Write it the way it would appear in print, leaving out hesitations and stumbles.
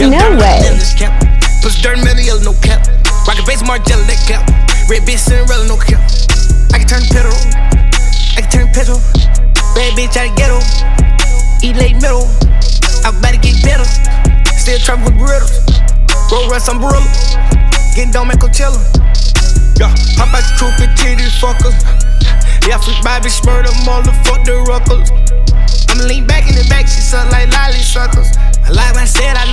No way. Push dirt metal, yellow, no cap. Rocket base, Margiela, that cap. Red bitch, Cinderella, no cap. I can turn pedal. I can turn petrol. Bad bitch out of ghetto. Eat late middle. I'm about to get better. Still trapping with Brittles. Roll rust umbrella. Getting down at Coachella. Yeah, hop out the coupe and titty fuckers. Yeah, freak Bobby Smurder, motherfuck the ruckles. I'ma lean back in the back, she suck like lolly suckers. I like what I said, I